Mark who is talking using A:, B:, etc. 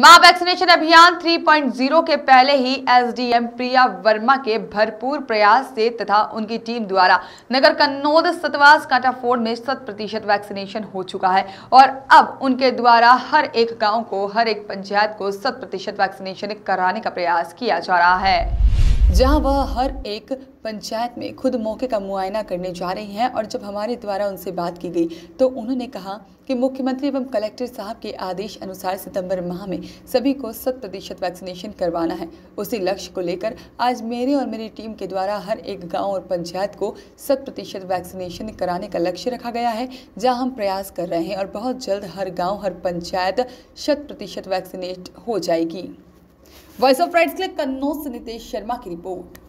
A: मां वैक्सीनेशन अभियान 3.0 के पहले ही एसडीएम प्रिया वर्मा के भरपूर प्रयास से तथा उनकी टीम द्वारा नगर कन्नौद सतवास कांटाफोड़ में 100% वैक्सीनेशन हो चुका है और अब उनके द्वारा हर एक गांव को, हर एक पंचायत को 100% वैक्सीनेशन कराने का प्रयास किया जा रहा है, जहां वह हर एक पंचायत में खुद मौके का मुआयना करने जा रही हैं। और जब हमारे द्वारा उनसे बात की गई तो उन्होंने कहा कि मुख्यमंत्री एवं कलेक्टर साहब के आदेश अनुसार सितंबर माह में सभी को 100% वैक्सीनेशन करवाना है। उसी लक्ष्य को लेकर आज मेरे और मेरी टीम के द्वारा हर एक गांव और पंचायत को 100% वैक्सीनेशन कराने का लक्ष्य रखा गया है, जहां हम प्रयास कर रहे हैं और बहुत जल्द हर गाँव, हर पंचायत 100% वैक्सीनेट हो जाएगी। वॉइस ऑफ राइट्स के लिए कन्नौज से नितेश शर्मा की रिपोर्ट।